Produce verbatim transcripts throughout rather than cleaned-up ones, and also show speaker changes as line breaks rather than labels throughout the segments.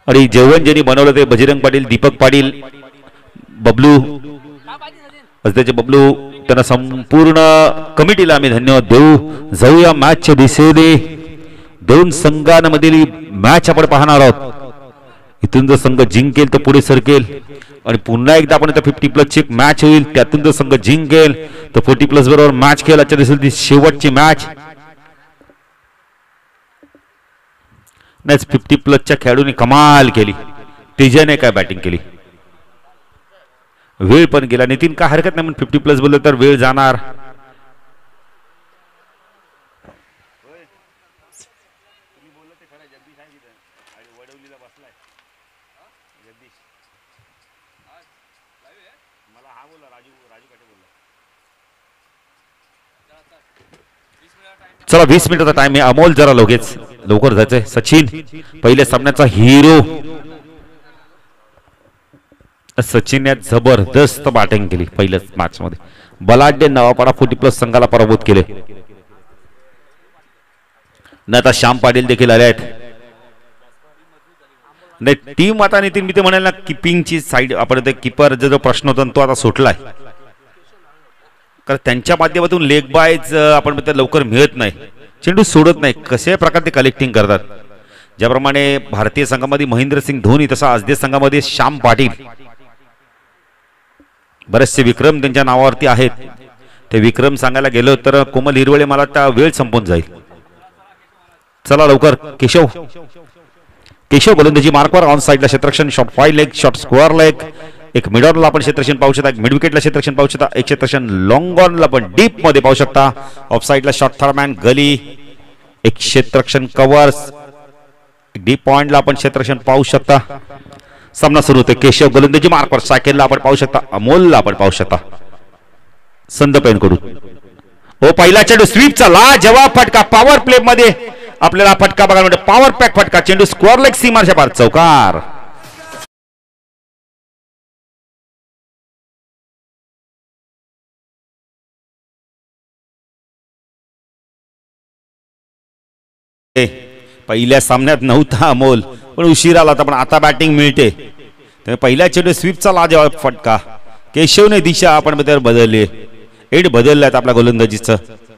आणि जेवण ज्यांनी बनवलं ते बजरंग पाटील, दीपक पाटील, बबलू त्याचे बबलू, त्यांना संपूर्ण कमिटीला आम्ही धन्यवाद देऊ. जाऊया मॅचच्या दिशेने. दोन संघांमधील मॅच आपण पाहणार आहोत. इथून जर संघ जिंकेल तर पुढे सरकेल आणि पुन्हा एकदा आपण फिफ्टी प्लस ची मॅच होईल. त्यातून जर संघ जिंकेल तर फोर्टी प्लस बरोबर मॅच खेळ. आजच्या दिवशी शेवटची मॅच. फिफ्टी प्लसच्या खेळाडूंनी कमाल केली. तेजाने काय बॅटिंग केली. वेळ पण गेला. नितीन काय हरकत नाही, फिफ्टी प्लस बोललो तर वेळ जाणार. चला वीस मिनिटाचा टाइम आहे. अमोल जरा लगेच लवकर जायचंय. सचिन पहिल्या सामन्याचा हिरो. सचिनने जबरदस्त बॅटिंग केली पहिल्याच मॅच मध्ये. बलाढ्य नवापाडा फोर्टी प्लस संघाला पराभूत केले. न आता श्याम पाटील देखील आले आहेत. नाही टीम आता नितीन मी ते म्हणाल ना किपिंगची साईड आपण ते किपर जो प्रश्न होता तो आता सुटलाय. कारण त्यांच्या माध्यमातून लेग बायज आपण लवकर मिळत नाही. चेंडू सोडत नाही. कशा प्रकारे ते कलेक्टिंग करतात. ज्याप्रमाणे भारतीय संघामध्ये महेंद्रसिंग धोनी तसा आजदेश संघामध्ये श्याम पाटील. बरेचसे विक्रम त्यांच्या नावावरती आहेत. ते विक्रम सांगायला गेलो तर कोमल हिरवळे मला त्या वेळ संपून जाईल. चला लवकर. केशव केशव गोलंदाजी मार्कवर ऑन साइडला क्षेत्ररक्षण. Shot fine leg, shot square leg. एक मिड ऑनला आपण क्षेत्ररक्षण पाहू शकता. एक मिड विकेटला क्षेत्ररक्षण पाहू शकता. एक क्षेत्ररक्षण लॉंग ऑनला पण डीप मध्ये पाहू शकता. ऑफ साइडला शॉट थर्डमॅन गली. एक क्षेत्ररक्षण कव्हर्स. डीप पॉइंटला आपण क्षेत्ररक्षण पाहू शकता. सामना सुरू होते. केशव गोलंदाजी मार्कवर. सायकलला आपण पाहू शकता. अमोलला आपण पाहू शकता. संदपेन कडून ओ पहिला चेंडू स्वीपचा लाजवाब फटका. पॉवर प्ले मध्ये आपल्याला फटका बघायला मिळतो. पॉवर पॅक फटका. चेंडू स्क्वेअर लेग सीमाच्या पार. चौकार. पहिल्या सामन्यात नव्हता अमोल पण उशीर आला पण आता बॅटिंग मिळते. पहिल्या चेंडू स्वीपचा लाजवाब फटका. केशवने दिशा आपण बदलली. एड बदलल्यात आपल्या गोलंदाजीचं.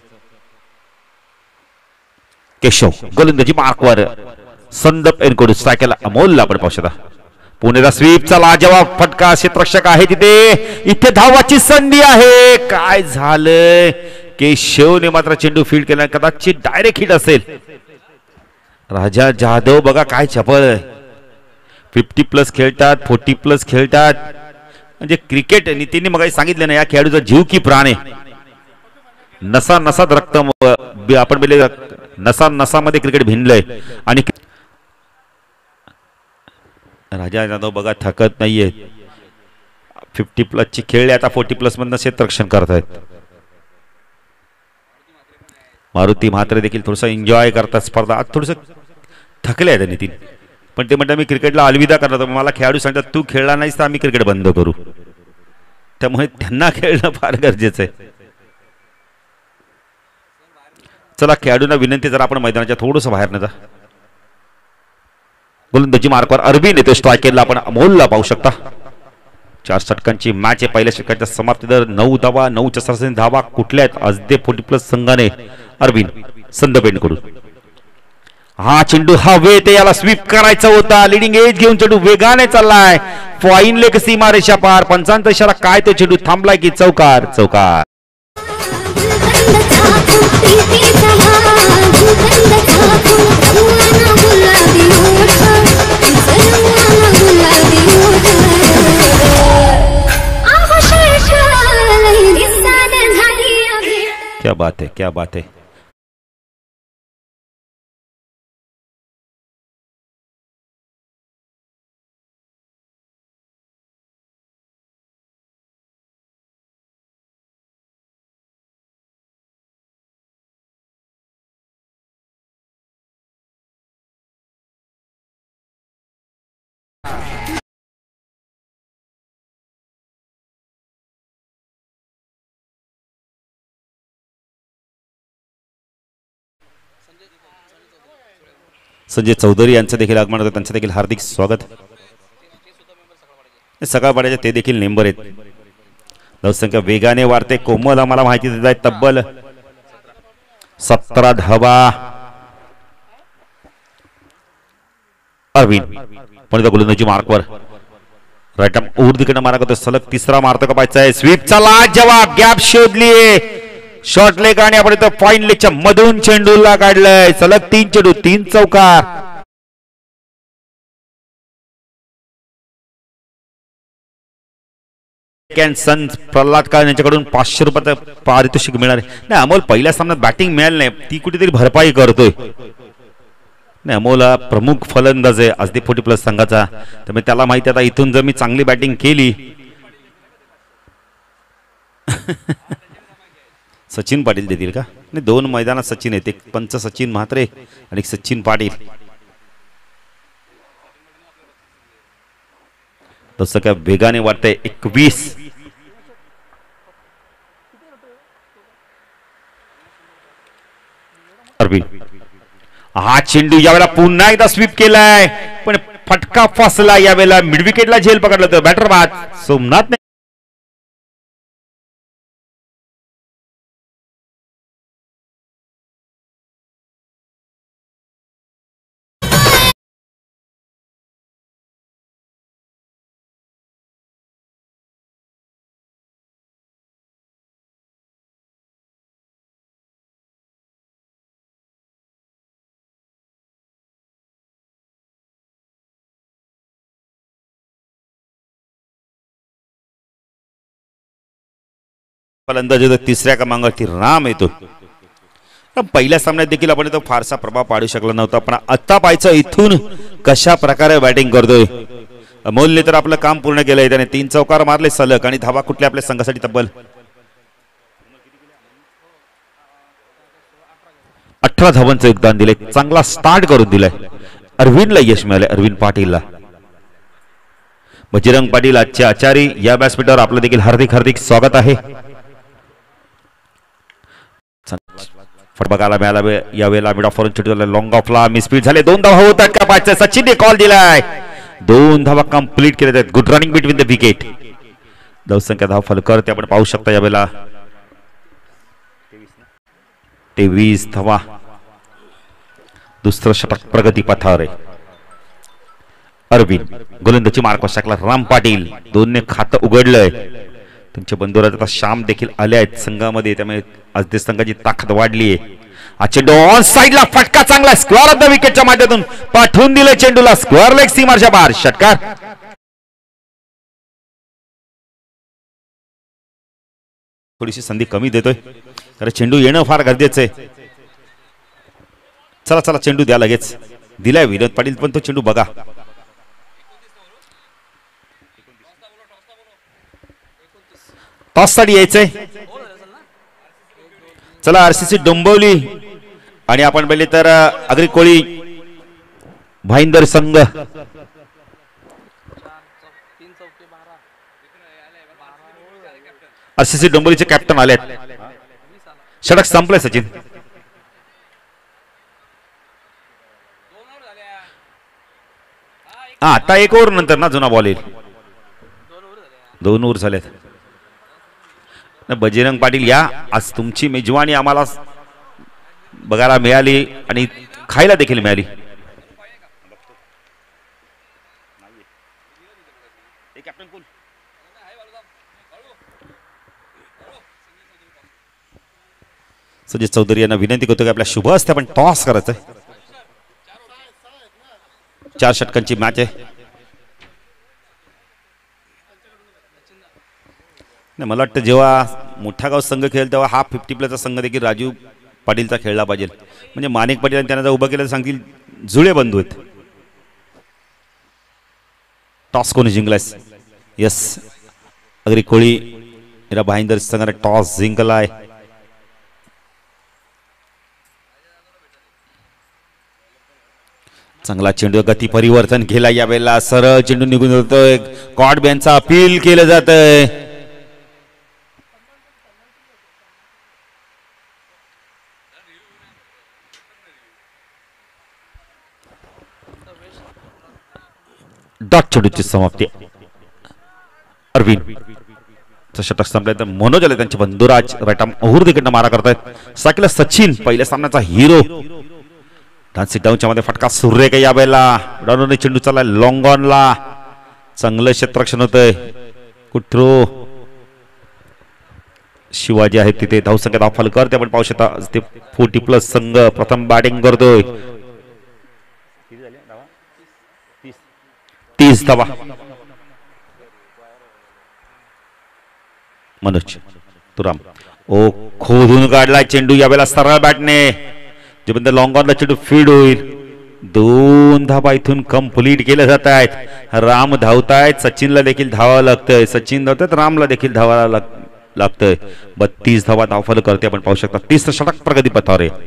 केशव गोलंदाजी मार्कवर. संदप एनकोड स्ट्रायकला अमोलला आपण पाहू शकता. पुणेला स्वीपचा लाजवाब फटका. क्षेत्ररक्षक आहे तिथे. इथे धावाची संधी आहे. काय झालंय. केशवने मात्र चेंडू फील्ड केला. कदाचित डायरेक्ट हिट असेल. राजा जाधव बघा काय चपळ. फिफ्टी प्लस खेळतात, फोर्टी प्लस खेळतात. म्हणजे क्रिकेट नितीनने मग सांगितलं ना या खेळाडूचा जीव की प्राण आहे. नसा नसात रक्त आपण बेले नसा नसामध्ये क्रिकेट भिनलंय. आणि राजा जाधव बघा थकत नाहीये. फिफ्टी प्लस ची खेळले आता फोर्टी प्लस मधनं क्षेत्ररक्षण करतायत. मारुती म्हात्रे देखील थोडस एन्जॉय करतात स्पर्धा. आज थोडस थकले आहेत नितीन पण ते म्हणतात मी क्रिकेटला अलविदा करणार. मला खेळाडू सांगतात तू खेळला नाहीस तर आम्ही क्रिकेट बंद करू. त्यामुळे त्यांना खेळणं फार गरजेचं आहे. चला खेळाडूंना विनंती जरा आपण मैदानाच्या थोडंसं बाहेर न जा. गोलंदाजी मार्कवर अरविंद येतो. स्ट्रायकरला आपण अमोलला पाहू शकता. चार षटकांची मॅच आहे. पहिल्या षटकाच्या समाप्ती दर नऊ धावा. नऊच्या सरासरी धावा कुठल्या आहेत आज दे फोर्टी प्लस संघाने. अरविंद संदपेंड कडून हा चेंडू हवेत. याला स्वीप करायचा होता. लिडिंग एज घेऊन चेंडू वेगाने चाललाय. फाईन लेग सीमारेषा पार. पंचांचा इशारा काय तो चेंडू थांबलाय की चौकार. चौकार. क्या बात है, क्या बात है. संजय चौधरी यांचं देखील आगमन होतं, त्यांचं देखील हार्दिक स्वागत. सकाळ पाड्याचे ते देखील मेंबर आहेत. धावसंख्या वेगाने वाढते. कोमल आम्हाला माहिती देत आहे तब्बल सतरा धावा. अरविंद पण गोलंदाजी मार्कवर राईट आर्म उर्दीकडे मारा करतो. सलग तिसरा मारतो का पाहायचा आहे. स्वीपचा लाज जवाब. गॅप शोधलीये. शॉर्ट लेग आणि आपण इथं फाईन लेगच्या मधून चेंडूला काढलंय. सलग तीन चेंडू तीन चौकार. सन प्रल्हाद काळ यांच्याकडून पाचशे रुपयाचं पारितोषिक मिळणार आहे. नाही अमोल पहिल्या सामन्यात बॅटिंग मिळाली नाही, ती कुठेतरी भरपाई करतोय. नाही अमोल प्रमुख फलंदाज आहे आज फोर्टी प्लस संघाचा, त्यामुळे त्याला माहिती आता इथून जर मी चांगली बॅटिंग केली. सचिन पाटील देतील का? नाही दोन मैदानात सचिन आहेत, एक पंच सचिन म्हात्रे आणि सचिन पाटील. तसं काय वेगाने वाटतंय. एकवीस अरविंद हा चेंडू यावेळेला पुन्हा एकदा स्वीप केलाय, पण फटका फसला. यावेळेला मिड विकेटला झेल पकडलं तर बॅटर बाद सोमनाथ. फलंदाज तिसऱ्या क्रमांकावरती राम येतो. पहिल्या सामन्यात देखील आपण तो फारसा प्रभाव पाडू शकला नव्हता, पण आता पाहायचं इथून कशा प्रकारे बॅटिंग करतोय. अमोलने तर आपलं काम पूर्ण केलंय. त्याने तीन चौकार मारले सलग आणि धावा कुठल्या आपल्या संघासाठी तब्बल अठरा धावांचं योगदान दिले. चांगला स्टार्ट करून दिलाय. अरविंदला यश मिळाले. अरविंद पाटीलला. बजरंग पाटील आजचे आचारी या व्यासपीठावर आपलं देखील हार्दिक हार्दिक स्वागत आहे. बघायला मिळाला यावेळेला मिड ऑफ लॉंग ऑफला मिसफीट झाले. दोन धावा होतात का पाचशे. सचिनने कॉल दिलाय. दोन धावा कंप्लीट केल्या आहेत. Good running between the wicket. धावसंख्या धाव फलकर ते आपण पाहू शकता यावेळेला तेवीस धावा. दुसरं षटक प्रगती पथावर आहे. अरविंद गोलंदाजी मार्क शकला. राम पाटील दोनने खातं उघडलंय. तुमच्या बंधुरात आता श्याम देखील आले आहेत संघामध्ये, त्यामुळे आज ते संघाची ताकद वाढली आहे. हा चेंडू ऑन साइडला फटका चांगला स्क्वेअर ऑफ द विकेटच्या माध्यमातून पाठवून दिले चेंडूला. स्क्वेअर लेग सीमाच्या बाहेर षटकार. थोडीशी संधी कमी देतोय, तर चेंडू येणं फार गरजेचं आहे. चला चला चेंडू द्या लगेच. दिलाय विनोद पाटील, पण तो चेंडू बघा. टॉस साठी यायचंय. चला आरसीसी डोंबिवली आणि आपण पहिले तर अग्री कोळी भाईंदर संघ. आरसीसी डोंबिवलीचे कॅप्टन आलेत. षटक संपले सचिन. हा आता एक ओव्हर नंतर ना जुना बॉल येईल. दोन ओव्हर झालेत. बजरंग पाटील या आज तुमची मेजवानी आम्हाला बघायला मिळाली आणि खायला देखील मिळाली. संजय चौधरी यांना विनंती करतो की आपल्या शुभ असते आपण टॉस करायचं. चार षटकांची मॅच आहे. नाही मला वाटतं जेव्हा मोठा गाव संघ खेळेल तेव्हा हा फिफ्टी प्लसचा संघ देखील राजू पाटीलचा खेळला पाहिजे. म्हणजे माणिक पाटील आणि त्यांना जर उभं केलं तर सांगतील जुळे बंधू आहेत. टॉस कोणी जिंकलाय? यस अग्री कोळी या भाईंदर संघाने टॉस जिंकलाय. चांगला चेंडू गती परिवर्तन केला यावेळेला. सरळ चेंडू निघून जातोय. कॉट बॅनचा अपील केलं जातंय. डॉट चेंडूची समाप्ती. अरविंद षटक संपल्यानंतर मनोज आले त्यांचे बंधुराज राईट आर्म अहुर्दीकडनं मारा करतायत. साकीला सचिन पहिल्या सामन्याचा हिरो. डान्सी डाऊनच्या मध्ये फटका सूर्य काही यावेळेला उडावून चेंडू चाललाय लॉंग ऑनला. चांगलं क्षेत्ररक्षण होतंय. कुठ्रो शिवाजी आहेत तिथे धावसंख्या दाखल करते. आपण पाहू शकता ते फोर्टी प्लस संघ प्रथम बॅटिंग करतोय. तीस धावा. मनोज तुराम ओ खोदून काढलाय चेंडू यावेळेला सरळ बॅटने. जे लॉंग ऑनला चेंडू फीड होईल. दोन धावा इथून कंप्लीट केले जात आहेत. राम धावतायत. सचिनला देखील धावावं लागतंय. सचिन धावतात रामला देखील धावायला लाग लागतंय. बत्तीस धावा धावफल करते. आपण पाहू शकता तीस षटक प्रगती पथावर आहे.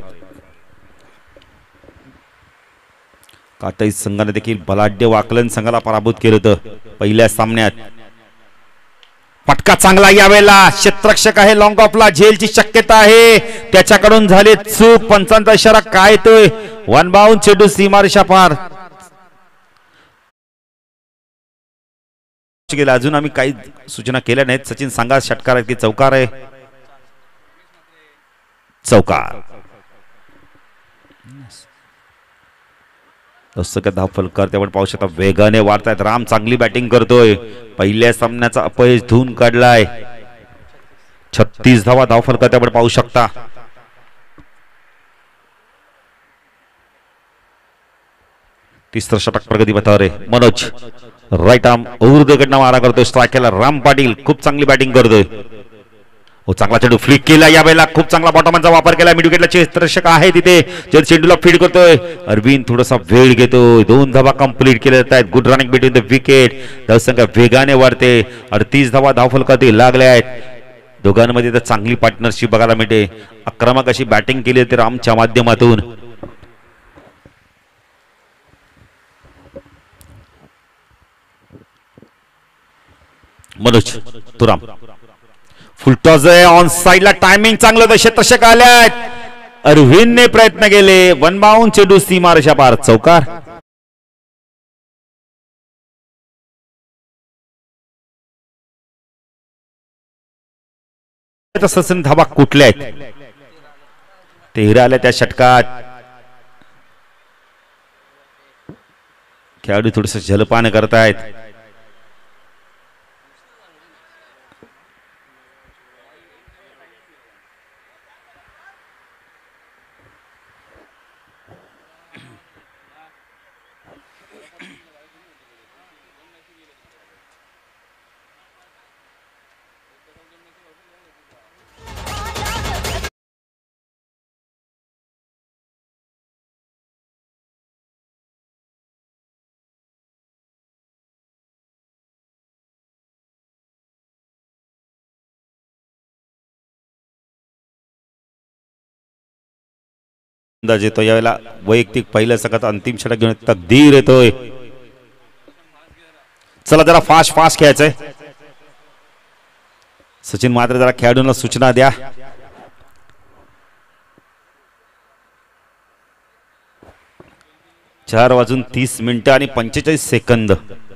काटाई संघाने देखील बलाढ्य वाकलन संघाला पराभूत केलं होतं पहिल्या सामन्यात. फटका चांगला यावेळेला. क्षेत्ररक्षक आहे लॉंग ऑफला. झेलची शक्यता आहे. त्याच्याकडून झाले चूक. पंचांचा इशारा काय येतोय. वन बाउंड चेंडू सीमारेषा पार. अजून आम्ही काही सूचना केल्या नाहीत. सचिन सांगा षटकार आहे की चौकार आहे. चौकार. धावफल करते. आपण पाहू शकता वेगाने वाढतायत. राम चांगली बॅटिंग करतोय. पहिल्या सामन्याचा अपयश धुवून काढलाय. छत्तीस धावा धावफल करते. आपण पाहू शकता तिसरं षटक प्रगती पथावर आहे. मनोज राईट आर्म उर्दकडनं मारा करतोय. स्ट्रायकरला राम पाटील खूप चांगली बॅटिंग करतोय. हो चांगला चेंडू फ्लिक केला यावेळेला. खूप चांगला बॉटमचा वापर केला. मिड विकेटला क्षेत्ररक्षक आहे तिथे जे चेंडूला फीड करतोय. अरविंद थोडासा वेळ घेतोय. दोन धावा कंप्लीट केल्या जात आहेत. Good running between the wicket. धावसंख्या वेगाने वाढते. अडतीस धावा धावफलकातील लागल्या आहेत. दोघांमध्ये तर चांगली पार्टनरशिप बघायला मिळते. आक्रमक अशी बॅटिंग केली होती रामच्या माध्यमातून. मनोज तुराम फुल टॉस आहे. ऑन साइडला टायमिंग चांगलं होतं. क्षेत्ररक्षक आल्यात. अरविंदने प्रयत्न केले. वन बाउंड चेंडू सीमारेषा पार. चौकार. सचिन धावा कुठल्या आहेत. तेरा आल्या त्या षटकात. खेळाडू थोडस जलपान करतायत. अंदाज येतो यावेळेला वैयक्तिक पहिल्या संघात अंतिम षटक घेऊन तकदीर येतोय. चला जरा फास्ट फास्ट खेळायचंय. सचिन मात्र जरा खेळाडूंना सूचना द्या. चार वाजून तीस मिनिटं आणि पंचेचाळीस सेकंद.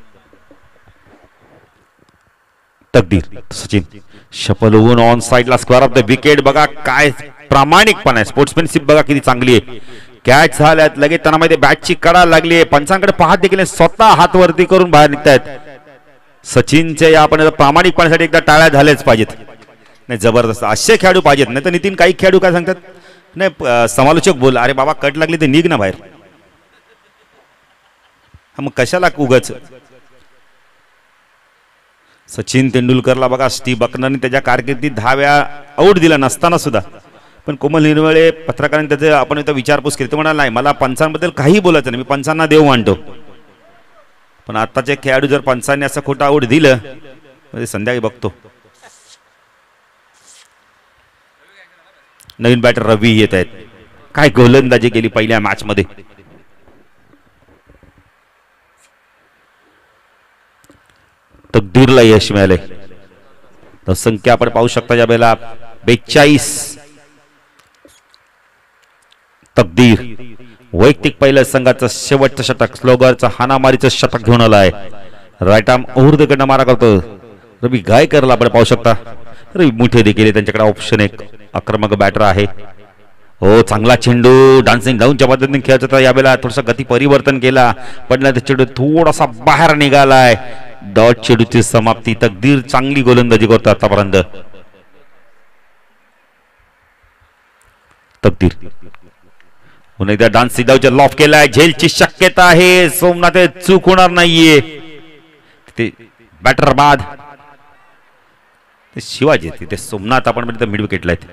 तकदीर सचिन शपल होऊन ऑन साइडला स्क्वेअर ऑफ द विकेट. बघा काय प्रामाणिकपणा आहे. स्पोर्ट्समॅनशिप बघा किती चांगली आहे. कॅच झाल्यात लगेच त्यांना माहिती बॅटची कडा लागली आहे. पंचांकडे पाहत देखील स्वतः हात वरती करून बाहेर निघतायत. सचिनच्या या आपण प्रामाणिकपणासाठी एकदा टाळ्या झाल्याच पाहिजेत. नाही जबरदस्त असे खेळाडू पाहिजेत. नाही तर नितीन काही खेळाडू काय सांगतात नाही समालोचक बोल अरे बाबा कट लागली ते निघ ना बाहेर. मग कशाला उगाच. सचिन तेंडुलकरला बघा स्टीव्ह बकनरने त्याच्या कारकिर्दीत दहा वेळा आऊट दिला नसताना सुद्धा पण कोमल निर्मळे पत्रकारांनी त्याचे आपण इथं विचारपूस केली. तो म्हणाला नाही मला पंचांबद्दल काही बोलायचं नाही. मी पंचांना देव मानतो. पण आताचे खेळाडू जर पंचांनी असं खोटं आऊट दिलं म्हणजे संध्याकाळी बघतो. नवीन बॅटर रवी येत आहेत. काय गोलंदाजी केली पहिल्या मॅच मध्ये. तकदीरला यश मिळाले. तर संख्या आपण पाहू शकता या वेळेला बेचाळीस. तकदीर वैयक्तिक पहिल्या संघाचं शेवटचं षटक स्लोगरचं हानामारीचं षटक घेऊन आलाय. राईट आर्म ओव्हरकडनं मारा करतो रवी गायकरला आपण पाहू शकता. रवी मुठे देखील त्यांच्याकडे ऑप्शन एक आक्रमक बॅटर आहे. हो चांगला चेंडू डान्सिंग डाऊनच्या पद्धतीने खेळत होता. यावेळेला थोडासा गती परिवर्तन केला पण चेंडू थोडासा बाहेर निघालाय. डॉट चेंडूची समाप्ती. तकदीर चांगली गोलंदाजी करतो आतापर्यंत. तकदीर पुन्हा एकदा डान्सिंग डाऊनच्या लॉफ केलाय. झेलची शक्यता आहे. सोमनाथ चूक होणार नाहीये. ते बॅटर बाद ते शिवाजी तिथे सोमनाथ आपण म्हणजे मिड विकेटला आहेत.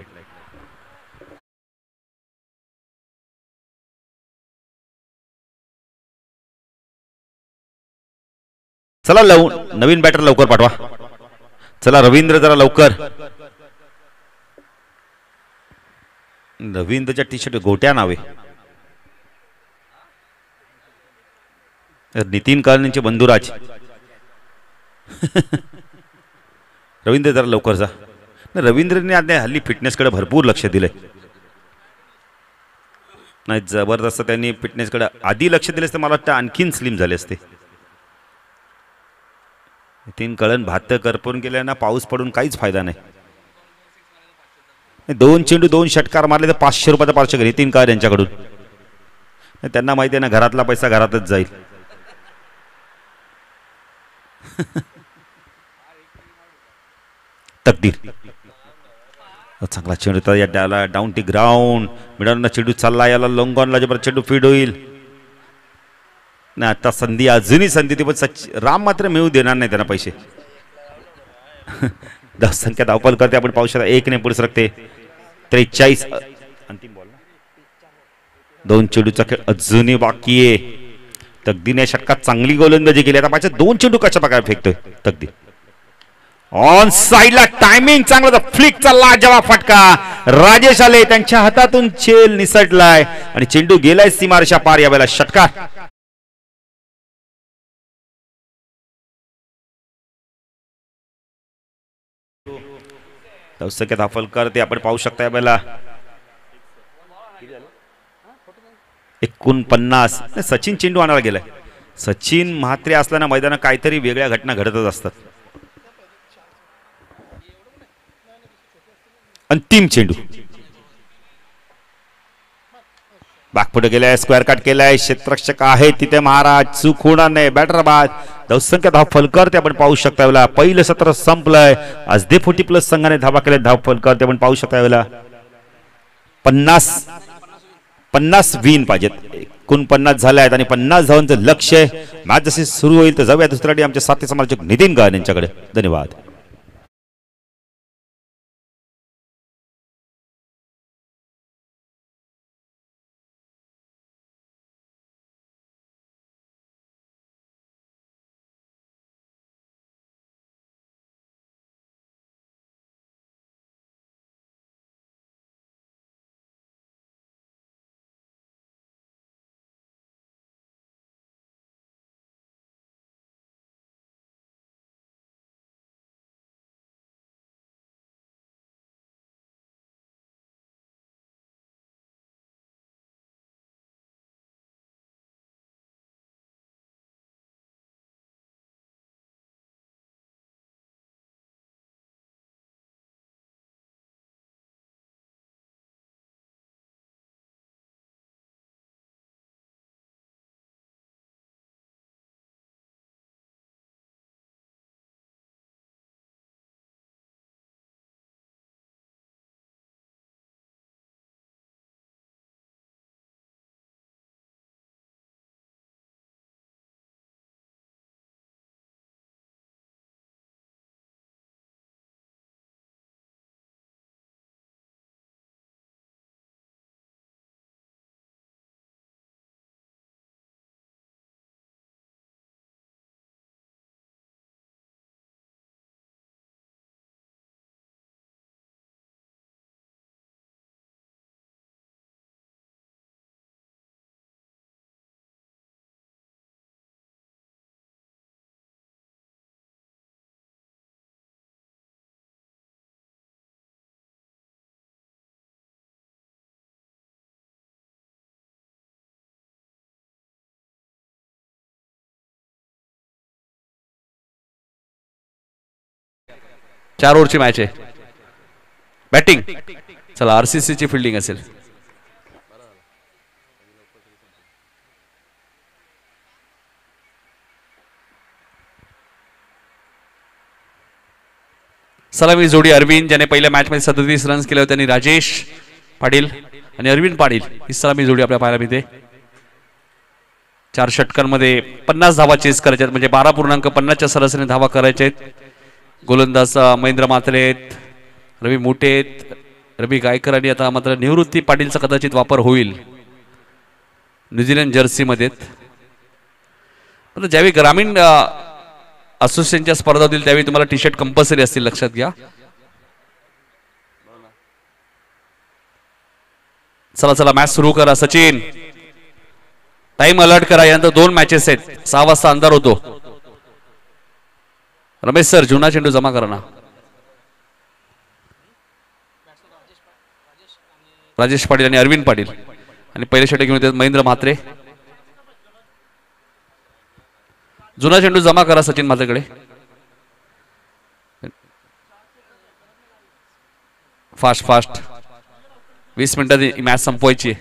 चला लव नवीन बॅटर लवकर पाठवा. चला रवींद्र जरा लवकर. रवींद्रच्या टी शर्ट गोट्या नावे नितीन काळेंचे बंधुराज. रवींद्र जरा लवकर जा. रवींद्रने आता हल्ली फिटनेसकडे भरपूर लक्ष दिलंय. नाही जबरदस्त त्यांनी फिटनेसकडे आधी लक्ष दिले असते मला वाटतं आणखीन स्लिम झाले असते. नितीन कळण भात करपून गेल्यानं पाऊस पडून काहीच फायदा नाही. दोन चेंडू दोन षटकार मारले तर पाचशे रुपयाचा पारितोषिक नितीन काळे यांच्याकडून. त्यांना माहिती आहे ना घरातला पैसा घरातच जाईल. तकदीर चांगला चेंडू तर या डाऊन टी ग्राउंड मिडॉन चेंडू चालला. याला लॉंगॉनला जबर चेंडू फीड होईल. नाही आता संधी अजूनही संधी ती पण सच राम मात्र मिळू देणार नाही त्यांना पैसे. दस संख्या धावपल करते आपण पाहू शकता. एक ने पुढे सरकते. त्रेचाळीस अंतिम बॉल. दोन चेंडूचा खेळ अजूनही बाकी आहे. तकदीने षटकात चांगली गोलंदाजी केली. आता पाहिजे दोन चेंडू कशा प्रकारे फेकतोय तकदीर. ऑन साइडला टायमिंग चांगला. फ्लिकचा लाजवाब फटका. राजेश आले त्यांच्या हातातून चेल निसटलाय आणि चेंडू गेलाय सीमारेषा पार. यावेळेला षटकार. दौसक्या दाखल करते आपण पाहू शकता. यावेळेला एकोणपन्नास. सचिन चेंडू आणायला गेलाय. सचिन म्हात्रे असताना मैदानात काहीतरी वेगळ्या घटना घडतच असतात. अंतिम चेंडू बागपुढे गेलाय. स्क्वेअर कट केलाय. क्षेत्ररक्षक आहे तिथे महाराज. चूक होणार नाही. बॅटर बाद. धावसंख्या धाव फलकरते आपण पाहू शकता. वेळेला पहिलं सत्र संपलंय. आज दे फोर्टी प्लस संघाने धावा केल्या. धाव फलकरते आपण पाहू शकता. वेळेला पन्नास पन्नास विन पाहिजेत. एकोणपन्नास झाले आहेत आणि पन्नास धावांचं लक्ष आहे. मॅच जशी सुरू होईल तर जाऊया दुसऱ्या आमच्या साथी समालोचक नितीन गायन यांच्याकडे. धन्यवाद.
चार ओव्हरची मॅच आहे. बॅटिंग चला आरसीसी ची फिल्डिंग असेल. सलामी जोडी अरविंद ज्याने पहिल्या मॅच मध्ये सदतीस रन्स केले होते त्यांनी राजेश पाटील आणि अरविंद पाटील ही सलामी जोडी आपल्या पाहायला मिळते. चार षटकांमध्ये पन्नास धावा चेस करायच्या म्हणजे बारा पूर्णांक पन्नासच्या सरासरीने धावा करायच्या आहेत. गोलंदाज महेंद्र मात्रे आहेत, रवी मोठे आहेत, रवी गायकर आणि आता मात्र निवृत्ती पाटीलचा कदाचित वापर होईल न्यूझीलंड जर्सी मध्ये. ज्यावेळी ग्रामीण असोसिएशनच्या स्पर्धा होतील त्यावेळी तुम्हाला टी शर्ट कंपल्सरी असतील लक्षात घ्या. चला चला मॅच सुरू करा. सचिन टाइम अलर्ट करा. यानंतर दोन मॅचेस आहेत. सहा वाजता अंधार होतो. रमेश सर जुना चेंडू जमा करा ना. राजेश पाटील आणि अरविंद पाटील आणि पहिले षटक घेऊन येतात महेंद्र म्हात्रे. जुना चेंडू जमा करा सचिन म्हात्रेकडे. फास्ट फास्ट वीस मिनिटात मॅच संपवायची.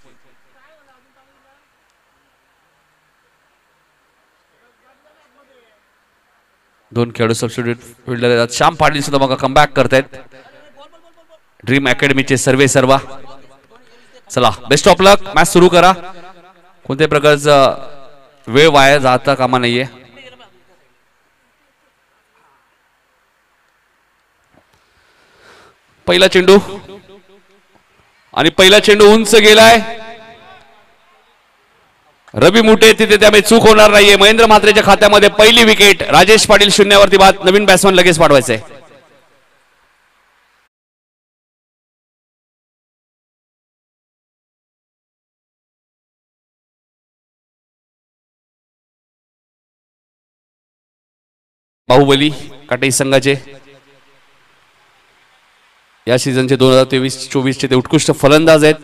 दोन खेळाडू सबस्टिट्यूट फिल्डर आहेत. श्याम पाटील सुद्धा बघा कमबॅक करतायत ड्रीम अकॅडमीचे सर्वे सर्वा. चला बेस्ट ऑफ लक. मॅच सुरू करा. कोणत्याही प्रकारचा वेळ वाया जाता कामा नाहीये. पहिला चेंडू आणि पहिला चेंडू उंच गेलाय. रवी मुठे तिथे त्यामुळे चूक होणार नाहीये. महेंद्र म्हात्रेच्या खात्यामध्ये पहिली विकेट. राजेश पाटील शून्यावरती बाद. नवीन बॅट्समन लगेच पाठवायचंय. बाहुबली काटाई संघाचे या सीझनचे दोन हजार तेवीस चोवीस चे ते उत्कृष्ट फलंदाज आहेत.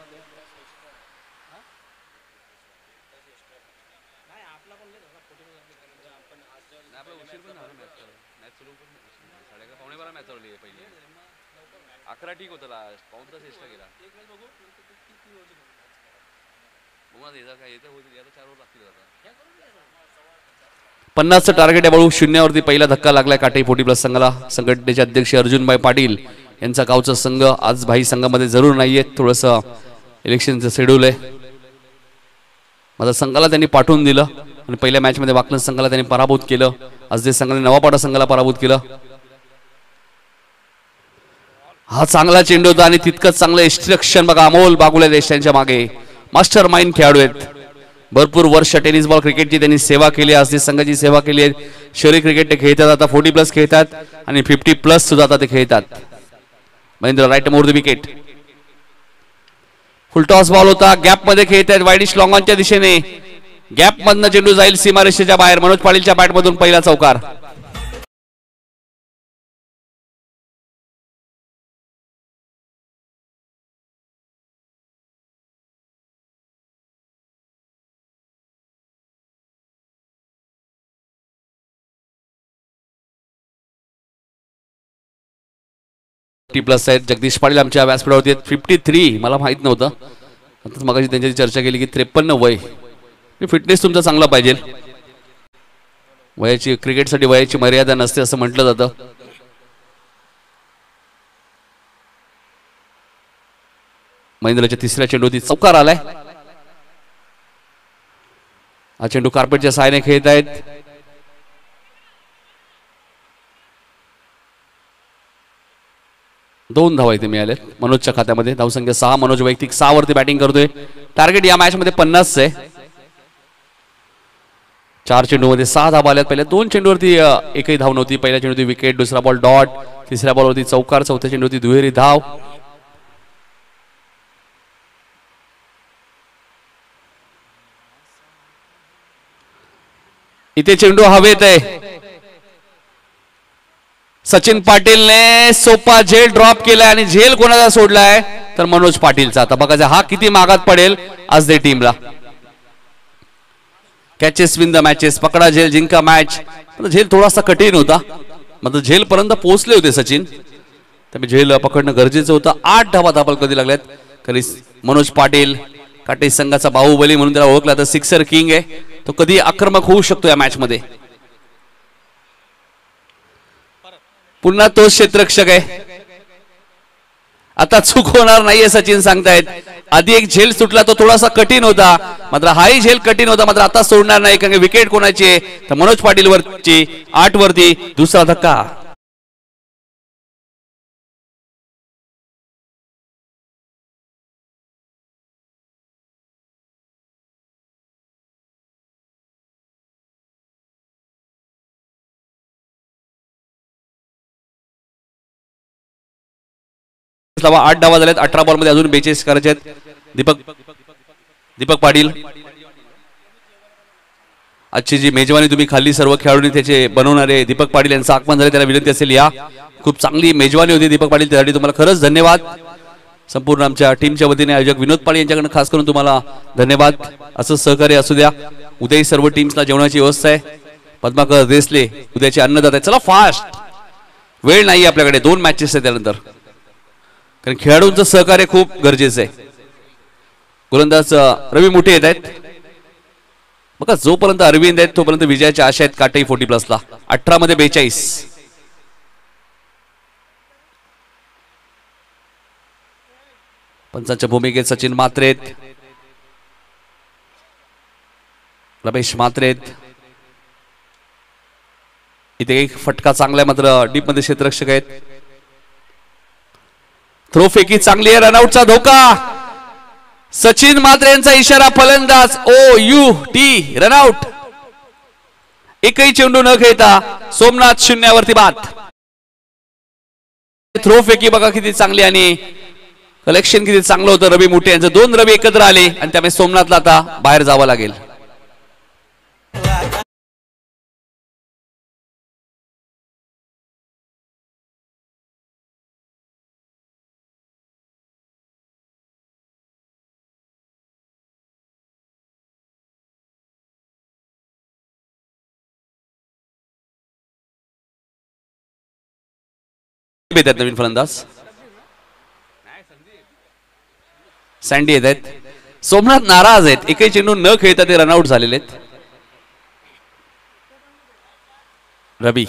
पन्नासचं टार्गेट आहे बळू. शून्यावरती पहिला धक्का लागलाय काटे फोर्टी प्लस संघाला. संघटनेचे अध्यक्ष अर्जुनभाई पाटील यांचा गावचा संघ आज भाई संघामध्ये जरूर नाहीये. थोडंसं इलेक्शनचं शेड्यूल आहे. माझा संघाला त्यांनी पाठवून दिलं आणि पहिल्या मॅच मध्ये वाकलन संघाला त्यांनी पराभूत केलं. आज जे संघाने नवापाडा संघाला पराभूत केलं. हा चांगला चेंडू होता आणि तितकंच चांगलं इन्स्ट्रक्शन बघा अमोल बागुले देश त्यांच्या मागे मास्टर माइंड खेळाडू आहेत. भरपूर वर्ष टेनिस बॉल क्रिकेटची त्यांनी सेवा केली. आज ते संघाची सेवा केली आहे. शहरी क्रिकेट ते खेळतात. आता फोर्टी प्लस खेळतात आणि फिफ्टी प्लस सुद्धा आता ते खेळतात. Mahendra right more the wicket. Full toss ball होता. गॅप मध्ये खेळतात. वाईडिश लॉंग ऑनच्या दिशेने गॅप मधनं चेंडू जाईल सीमारेषेच्या बाहेर. मनोज पाटीलच्या बॅट मधून पहिला चौकार. टी प्लस आहेत. जगदीश पाटील आमच्या व्यासपीठावरती आहेत. फिफ्टी थ्री मला माहित नव्हतं. आता मगाशी त्यांच्याशी चर्चा केली की त्रेपन्न वय. फिटनेस तुमचा चांगला पाहिजे. वयाची क्रिकेटसाठी वयाची मर्यादा नसते असं म्हटलं जातं. महेंद्रच्या तिसऱ्या चेंडूवरती चौकार आलाय. हा चेंडू कार्पेटच्या सहाय्याने खेळत आहेत. दोन धावा इथे मिळाले मनोजच्या खात्यामध्ये. धावसंख्या सहा. मनोज वैयक्तिक सहा वरती बॅटिंग करतोय. टार्गेट या मॅच मध्ये पन्नास आहे. चार चेंडू मध्ये सहा धावा आल्यात. पहिल्या दोन चेंडूवरती एकही धाव नव्हती. पहिल्या चेंडूवरती विकेट, दुसरा बॉल डॉट, तिसऱ्या बॉलवरती चौकार, चौथ्या चेंडूवरती दुहेरी धाव. इथे चेंडू हवेत आहे. सचिन पाटीलने सोपा झेल ड्रॉप केलाय आणि झेल कोणाचा सोडलाय तर मनोज पाटीलचा. आता बघा हा किती मागात पडेल आज दे टीमला. Catches win the matches. पकडा झेल जिंका मॅच. झेल थोडासा कठीण होता मात्र झेल पर्यंत पोहोचले होते सचिन, त्यामुळे झेल पकडणं गरजेचं होतं. आठ धावा धाबल कधी लागल्यात. कधी मनोज पाटील काटे संघाचा बाहुबली म्हणून त्याला ओळखला तर सिक्सर किंग आहे, तो कधी आक्रमक होऊ शकतो या मॅच मध्ये. पुन्हा तोच क्षेत्ररक्षक आहे, आता चूक होणार नाहीये सचिन सांगतायत. आधी एक झेल सुटला तो थोडासा कठीण होता, मात्र हाही झेल कठीण होता, मात्र आता सोडणार नाही कारण विकेट कोणाची आहे तर मनोज पाटील वरची. आठ वरती दुसरा धक्का. आठ धावा झाल्यात. अठरा बॉल मध्ये अजून बेचाळीस करायचे आहेत. दीपक दीपक पाटील, आजची जी मेजवानी तुम्ही खाल्ली सर्व खेळाडूंनी त्याचे बनवणारे दीपक पाटील यांचं आगमन झाले, त्याला विनंती असेल या. खूप चांगली मेजवानी होती दीपक पाटील, त्यासाठी तुम्हाला खरंच धन्यवाद. संपूर्ण आमच्या टीमच्या वतीने आयोजक विनोद पाटील यांच्याकडून खास करून तुम्हाला धन्यवाद. असं सहकार्य असू द्या. उद्याही सर्व टीम्सला जेवणाची व्यवस्था आहे. पद्माकर देसले उद्याचे अन्नदाता. चला फास्ट, वेळ नाही आपल्याकडे, दोन मॅचेस आहेत त्यानंतर, कारण खेळाडूंचं सहकार्य खूप गरजेचं आहे. गोलंदाज रवी मोठे येत आहेत बघा. जोपर्यंत अरविंद आहेत तोपर्यंत विजयाच्या आशा आहेत काटेई फोर्टी प्लसला. अठरा मध्ये बेचाळीस. पंचांच्या भूमिकेत सचिन मात्रे आहेत, रमेश मात्रे आहेत. इथे एक फटका चांगला आहे, मात्र डीप मध्ये क्षेत्ररक्षक आहेत. थ्रो फेकी चांगली आहे, रनआउटचा धोका. सचिन मात्रे यांचा इशारा, फलंदाज ओ यू टी रनआउट. एकही चेंडू न खेळता सोमनाथ शून्यावरती बाद. थ्रो फेकी बघा किती चांगली आणि कलेक्शन किती चांगलं होतं रवी मोठे यांचं. दोन रवी एकत्र आले आणि त्यामुळे सोमनाथला आता बाहेर जावं लागेल. नवीन फलंदाज सँडी येत आहेत. सोमनाथ नाराज आहेत, एकही चेंडू न खेळता ते रनआउट झालेले आहेत. रवी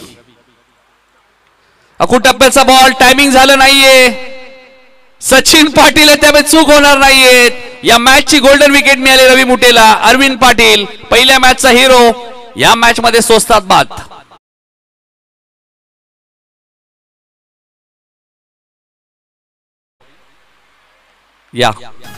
अकू टप्प्याचा बॉल, टायमिंग झालं नाहीये. सचिन पाटील आहे त्यामुळे चूक होणार नाहीये. या मॅच ची गोल्डन विकेट मिळाली रवी मुटेला. अरविंद पाटील पहिल्या मॅचचा हिरो या मॅच मध्ये स्वस्तात बाद. या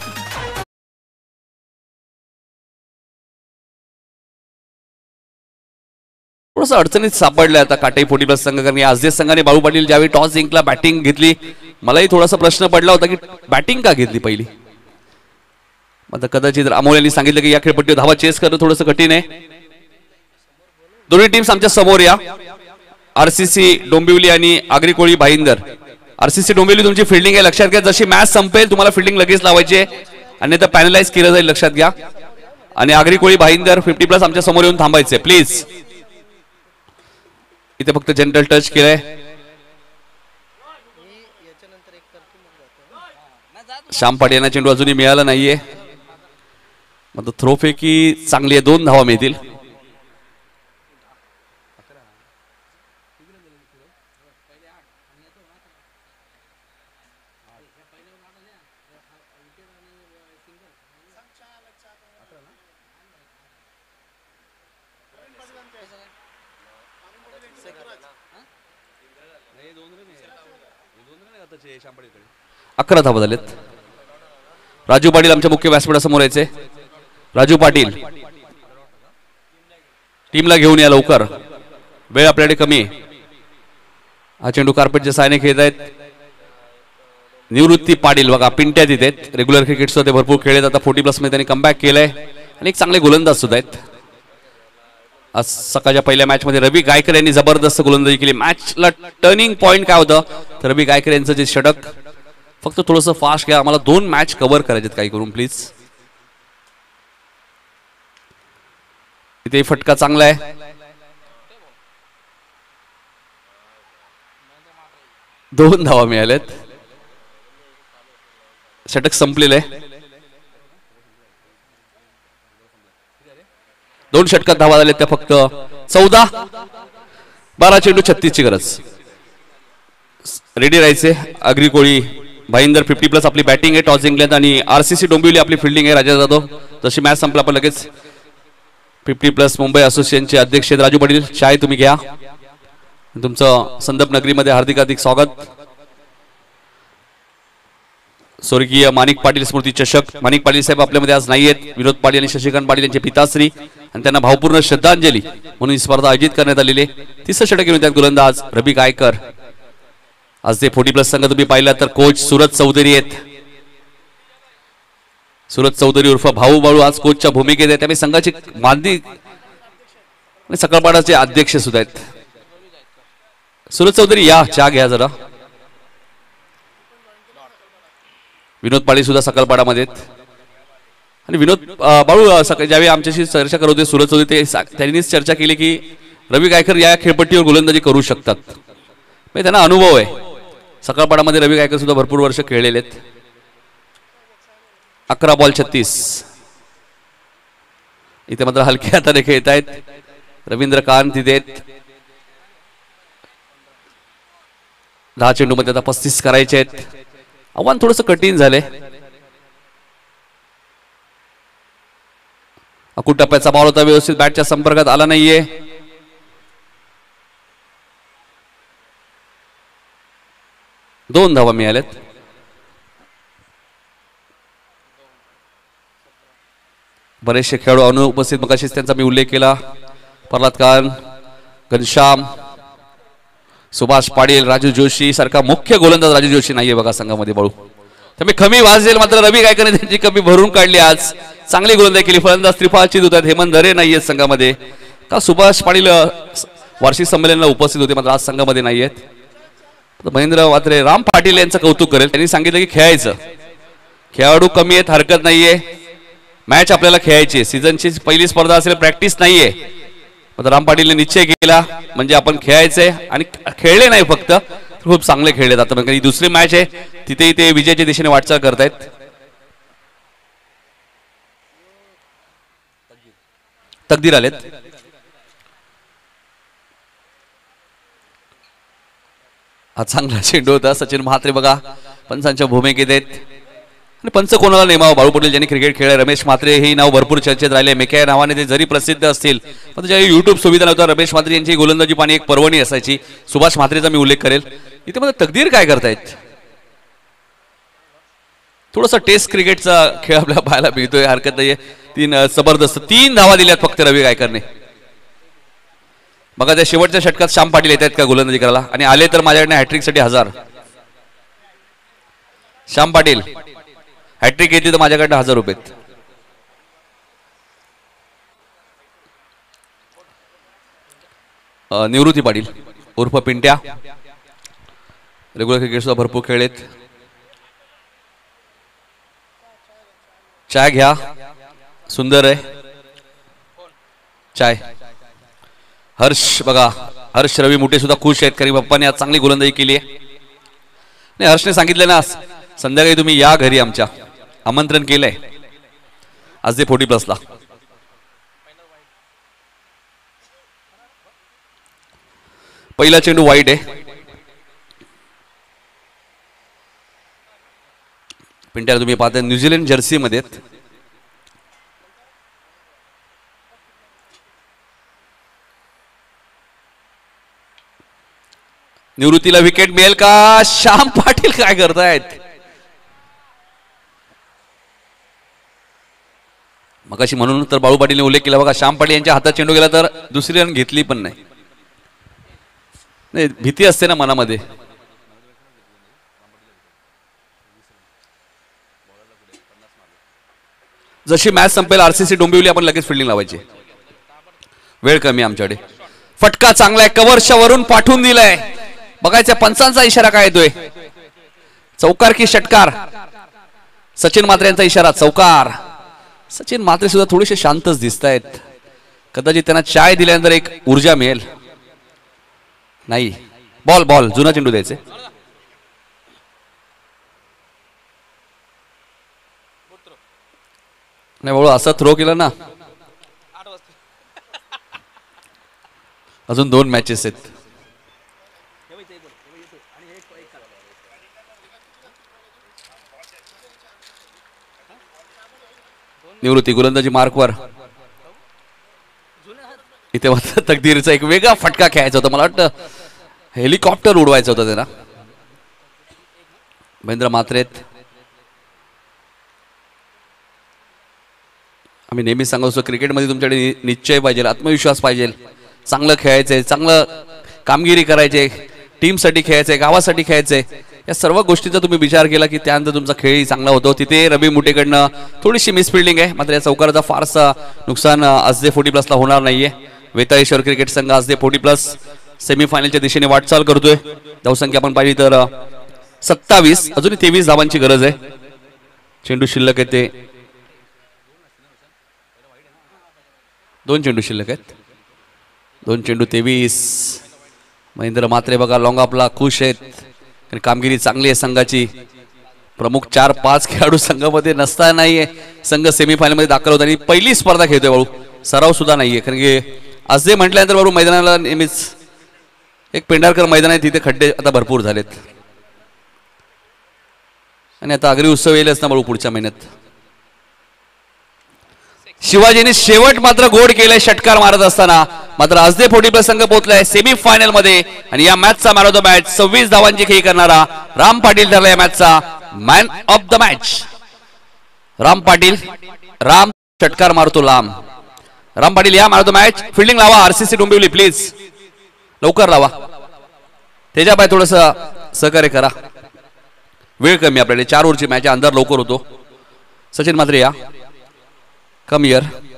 थोडंसं अडचणीत सापडलंय आता काटेई फोर्टी प्लस संघ, कारण आज संघाने बाळू पाटील ज्यावेळी टॉस जिंकला बॅटिंग घेतली. मलाही थोडासा प्रश्न पडला होता की बॅटिंग का घेतली पहिली. आता कदाचित अमोल यांनी सांगितलं की या खेळपट्टीवर धावा चेस करणं थोडंसं कठीण आहे. दोन्ही टीम्स आमच्या समोर या. आरसीसी डोंबिवली आणि आगरी कोळी भाईंदर. आरसीसी डोंबिवली तुमची फिल्डिंग आहे, लक्षात घ्या. जशी मॅच संपेल तुम्हाला फिल्डिंग लगेच लावायची आहे, अन्यथा पॅनलाइज केलं जाईल, लक्षात घ्या. आणि आगरी कोळी भाईंदर फिफ्टी प्लस आमच्या समोर येऊन थांबायचे प्लीज. इथे फक्त जनरल टच केलंय. श्याम पाटील यांना चेंडू अजूनही मिळाला नाहीये. मग थ्रो फेकी चांगली आहे, दोन धावा मिळतील. अकरा धावा झालेत. राजू पाटील आमच्या मुख्य व्यासपीठासमोर यायचे. राजू पाटील टीमला घेऊन या लवकर, वेळ आपल्याकडे कमी आहे. हा चेंडू कार्पेटच्या सायने खेळत आहेत. निवृत्ती पाटील बघा पिंट्या तिथे आहेत. रेग्युलर क्रिकेट सुद्धा ते भरपूर खेळत. आता फोर्टी प्लस मध्ये त्यांनी कमबॅक केलंय आणि एक चांगले गोलंदाज सुद्धा आहेत. आज सकाळच्या पहिल्या मॅच मध्ये रवी गायकर यांनी जबरदस्त गोलंदाजी केली. मॅचला टर्निंग पॉइंट काय होतं तर रवी गायकर यांचं जे षटक. फक्त थोडंसं फास्ट घ्या, आम्हाला दोन मॅच कव्हर करायचे काही करून प्लीज. इथे फटका चांगला आहे. दोन धावा मिळाल्यात. षटक संपलेलं आहे. दोन षटकात धावा झाल्या त्या फक्त चौदा. बारा चेंडू छत्तीस ची गरज. रेडी राहायचे. आगरी कोळी भाईंदर फिफ्टी प्लस आपली बॅटिंग आहे. टॉस जिंकल्यात आणि आरसीसी डोंबिवली आपली फिल्डिंग आहे. राजा जाधव. जशी मॅच संपला आपण लगेच फिफ्टी प्लस मुंबई असोसिएशनचे अध्यक्ष राजू पाटील चाय तुम्ही घ्या. तुमचं संदप नगरीमध्ये हार्दिक हार्दिक स्वागत. स्वर्गीय माणिक पाटील स्मृती चषक. माणिक पाटील साहेब आपल्यामध्ये आज नाही आहेत. विनोद पाटील आणि शशिकांत पाटील यांचे पिताश्री आणि त्यांना भावपूर्ण श्रद्धांजली म्हणून ही स्पर्धा आयोजित करण्यात आलेली आहे. तिसरं षटक घेऊन त्यात गोलंदाज रवी गायकर. आज ते फोर्टी प्लस संघ तुम्ही पाहिला तर कोच सूरज चौधरी आहेत. सूरज चौधरी उर्फ भाऊ बाळू आज कोचच्या भूमिकेत आहे. त्यामुळे संघाची मांदी सकळपाडाचे अध्यक्ष सुद्धा आहेत. सूरज चौधरी या चहा घ्या जरा. विनोद पाटील सुद्धा सकलपाडामध्ये आणि विनोद बाळू सकाळी ज्यावेळी आमच्याशी चर्चा करत होते सूरज चौधरी ते त्यांनीच चर्चा केली की रवी गायकर या खेळपट्टीवर गोलंदाजी करू शकतात. म्हणजे त्यांना अनुभव आहे. सकलपाडामध्ये रवी गायकर सुद्धा भरपूर वर्ष खेळलेले आहेत. अकरा बॉल छत्तीस. इथे मात्र हलक्या हाताने खेळत आहेत. रवींद्रकांत तिथे आहेत. दहा चेंडू मध्ये आता पस्तीस करायचे आहेत. आव्हान थोडंसं कठीण झालंय. अकूट टप्प्याचा बॉल होता. व्यवस्थित बॅटच्या संपर्कात आला नाहीये. दोन धावा मिळाल्यात. बरेचसे खेळाडू अनुपस्थित मगाशीच त्यांचा मी उल्लेख केला. प्रल्हाद खान, घनश्याम, सुभाष पाटील, राजू जोशी सारखा मुख्य गोलंदाज राजू जोशी नाहीये बघा संघामध्ये बाळू. त्यामुळे कमी वाजेल मात्र रवी गायकरने त्यांची कमी भरून काढली. आज चांगली गोलंदाजी केली. फलंदाज त्रिफळाची होतात. हेमंत धरे नाहीयेत संघामध्ये. का सुभाष पाटील वार्षिक संमेलनाला उपस्थित होते मात्र आज संघामध्ये नाहीयेत. महेंद्र वात्रे राम पाटील यांचं कौतुक करेल. त्यांनी सांगितलं की खेळायचं. खेळाडू कमी आहेत हरकत नाहीये. मॅच आपल्याला खेळायची. सीझनची पहिली स्पर्धा असेल प्रॅक्टिस नाहीये. राम पाटीलने निश्चय केला म्हणजे आपण खेळायचंय आणि खेळले नाही फक्त खूप चांगले खेळलेत. आता म्हणजे दुसरी मॅच आहे तिथेही ते विजयाच्या दिशेने वाटचाल करतायत. तकदीर आलेत. हा चांगला चेंडू होता. सचिन म्हात्रे बघा पंचांच्या भूमिकेत आहेत. आणि पंच कोणाला नेमावं. बाळू पाटील ज्यांनी क्रिकेट खेळले. रमेश म्हात्रे हे नाव भरपूर चर्चेत राहिले. मेकॅ नावाने ते जरी प्रसिद्ध असतील पण ज्या युट्यूब सुविधा नव्हत्या रमेश म्हात्रे यांची गोलंदाजी पाणी एक पर्वणी असायची. सुभाष म्हात्रेचा मी उल्लेख करेल. इथे मला तकदीर काय करतायत. थोडासा टेस्ट क्रिकेटचा खेळ आपल्याला पाहायला मिळतोय. हरकत नाहीये. तीन जबरदस्त तीन धावा दिल्यात फक्त रवी गायकरने. बघा त्या शेवटच्या षटकात श्याम पाटील येत आहेत का गोलंदाजी करायला आणि आले तर माझ्याकडे हॅट्रिक साठी हजार. श्याम पाटील हॅट्रिक येते तर माझ्याकडे हजार रुपये. निवृत्ती पाटील उर्फ पिंट्या रेग्युलर क्रिकेट सुद्धा भरपूर खेळलेत. चाय घ्या. सुंदर आहे चाय. हर्ष बघा हर्ष रवी मुठे सुद्धा खुश आहेत कारण बाप्पाने आज चांगली गोलंदाजी केली आहे. नाही हर्षने सांगितलं ना संध्याकाळी तुम्ही या घरी आमच्या आमंत्रण केलंय आज ते फोर्टी प्लसला. पहिला चेंडू वाईट आहे. पिंट्याला तुम्ही पाहता न्यूझीलंड जर्सी मध्ये निवृत्तीला विकेट मिळेल का. श्याम पाटील काय करतायत. मगाशी म्हणून तर बाळू पाटीलने उल्लेख केला बघा श्याम पाटील यांच्या हातात चेंडू गेला तर दुसरी रन घेतली पण नाही. नाही भीती असते ना मनामध्ये. जशी मॅच संपेल आरसीसी डोंबिवली आपण लगेच फिल्डिंग लावायची. वेळ कमी आमच्याकडे. फटका चांगला आहे. कव्हरच्या वरून पाठवून दिलाय. बघायच्या पंचांचा इशारा काय येतोय. चौकार की षटकार. सचिन म्हात्रे यांचा इशारा चौकार. सचिन म्हात्रे सुद्धा थोडेसे शांतच दिसत आहेत. कदाचित त्यांना चाय दिल्यानंतर एक ऊर्जा मिळेल. नाही बॉल बॉल जुना चेंडू द्यायचे. नाही बाबा असं थ्रो केलं ना, अजून दोन मॅचेस आहेत. निवृत्ती गोलंदाजी मार्कवर. इथे मात्र तकदीरचा एक वेगळा फटका खेळायचा होता. मला वाटतं हेलिकॉप्टर उडवायचं होतं त्यांना. महेंद्र म्हात्रेत. आम्ही नेहमी सांगत असतो क्रिकेटमध्ये तुमच्याकडे निश्चय पाहिजे, आत्मविश्वास पाहिजे, चांगलं खेळायचंय, चांगलं कामगिरी करायचे, टीमसाठी खेळायचंय, गावासाठी खेळायचंय. या सर्व गोष्टींचा तुम्ही विचार केला की त्यानंतर तुमचा खेळही चांगला होतो. तिथे रवी मुटेकडनं थोडीशी मिसफिल्डिंग आहे, मात्र या चौकाराचा फारसा नुकसान आजदे फोर्टी प्लसला होणार नाहीये. वेताळेश्वर क्रिकेट संघ आजदे फोर्टी प्लस सेमीफायनलच्या दिशेने वाटचाल करतोय. धावसंख्या आपण पाहिली तर सत्तावीस, अजूनही तेवीस धावांची गरज आहे. चेंडू शिल्लक आहे ते दोन चेंडू शिल्लक आहेत. दोन चेंडू तेवीस. महेंद्र म्हात्रे बघा लॉंग ऑफला खुश आहेत, कामगिरी चांगली आहे संघाची. प्रमुख चार पाच खेळाडू संघामध्ये नसता नाहीये संघ सेमीफायनल मध्ये दाखल होता आणि पहिली स्पर्धा खेळतोय बाळू, सराव सुद्धा नाहीये. कारण की आज जे म्हटल्यानंतर बाळू मैदानाला नेहमीच एक पेंढारकर मैदान आहे, तिथे खड्डे आता भरपूर झालेत आणि आता आगरी उत्सव येईलच ना बाळू पुढच्या महिन्यात. शिवाजीने शेवट मात्र गोड केलाय षटकार मारत असताना. मात्र आजदे फोर्टी प्लस संघ पोहोचलाय सेमीफायनल मध्ये आणि या मॅचचा मॅन ऑफ द मॅच सव्वीस धावांची खेळी करणारा राम पाटील ठरला या मॅचचा man of the match. Ram Patil. Ram षटकार मारतो लांब. राम पाटील या man of the match. Fielding लावा आरसीसी डोंबिवली प्लीज, लवकर लावा. तेजाबाई थोडस सहकार्य करा, वेळ कमी आपल्याकडे, चार ओव्हरची मॅच अंधार लवकर होतो. सचिन मात्रे या, कम हियर.